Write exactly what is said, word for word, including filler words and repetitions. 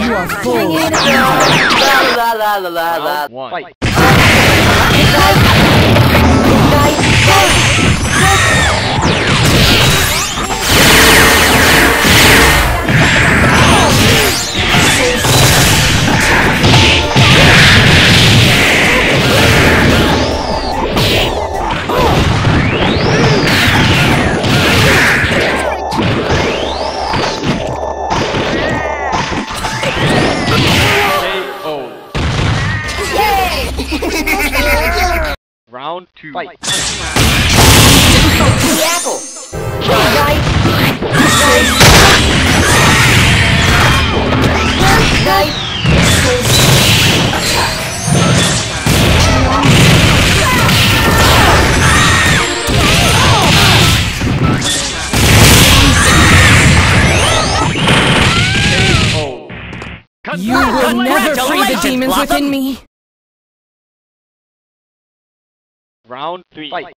You are full. La la la la la. One. Fight. Round two. Fight. You will never free the demons within me. Round three. Fight.